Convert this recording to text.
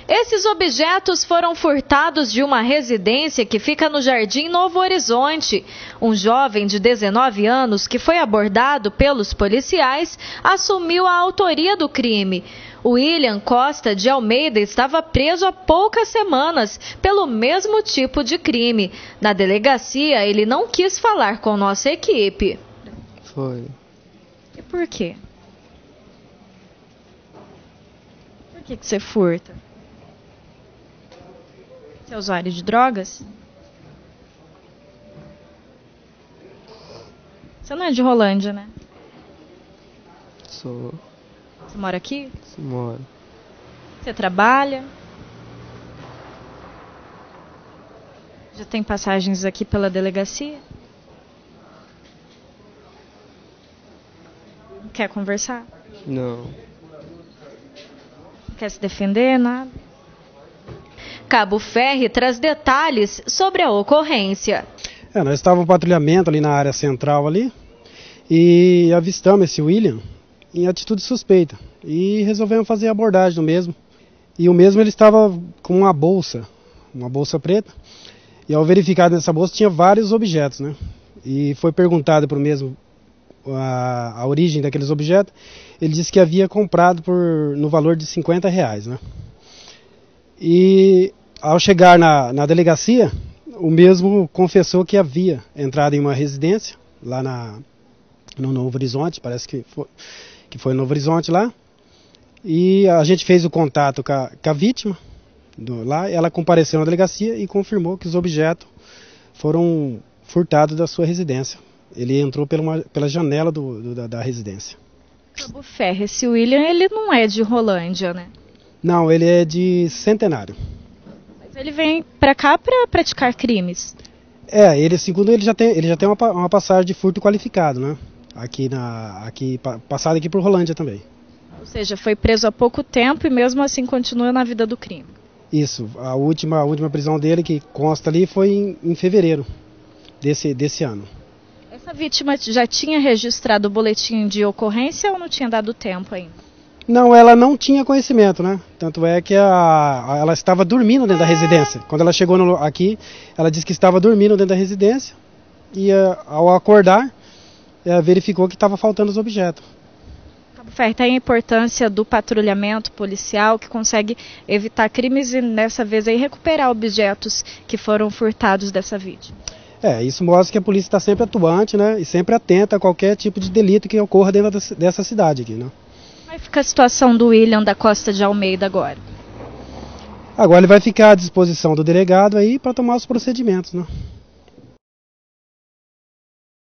Esses objetos foram furtados de uma residência que fica no Jardim Novo Horizonte. Um jovem de 19 anos que foi abordado pelos policiais assumiu a autoria do crime. William Costa de Almeida estava preso há poucas semanas pelo mesmo tipo de crime. Na delegacia, ele não quis falar com nossa equipe. Foi. E por quê? Por que você furta? Você é usuário de drogas? Você não é de Rolândia, né? Sou. Você mora aqui? Moro. Você trabalha? Já tem passagens aqui pela delegacia? Quer conversar? Não. Quer se defender? Nada. Cabo Ferri traz detalhes sobre a ocorrência. Nós estávamos em patrulhamento ali na área central ali e avistamos esse William em atitude suspeita e resolvemos fazer a abordagem do mesmo. E o mesmo ele estava com uma bolsa preta, e ao verificar nessa bolsa tinha vários objetos, né? E foi perguntado para o mesmo a origem daqueles objetos. Ele disse que havia comprado no valor de R$50, né? E ao chegar na delegacia, o mesmo confessou que havia entrado em uma residência lá no Novo Horizonte, parece que foi no Novo Horizonte lá, e a gente fez o contato com a vítima lá, ela compareceu na delegacia e confirmou que os objetos foram furtados da sua residência. Ele entrou pela janela da residência. Cabo Ferri, esse William, ele não é de Rolândia, né? Não, ele é de Centenário. Mas ele vem pra cá pra praticar crimes. Segundo ele já tem uma passagem de furto qualificado, né? Passado aqui por Rolândia também. Ou seja, foi preso há pouco tempo e mesmo assim continua na vida do crime. Isso, a última prisão dele, que consta ali, foi em fevereiro desse ano. Essa vítima já tinha registrado o boletim de ocorrência ou não tinha dado tempo ainda? Não, ela não tinha conhecimento, né? Tanto é que ela estava dormindo dentro da residência. Quando ela chegou aqui, ela disse que estava dormindo dentro da residência e ao acordar, verificou que estava faltando os objetos. Cabo Ferri, tem a importância do patrulhamento policial que consegue evitar crimes e dessa vez aí recuperar objetos que foram furtados dessa vítima. Isso mostra que a polícia está sempre atuante, né? E sempre atenta a qualquer tipo de delito que ocorra dentro dessa cidade aqui, né? Como é que fica a situação do William da Costa de Almeida agora? Agora ele vai ficar à disposição do delegado aí para tomar os procedimentos, né?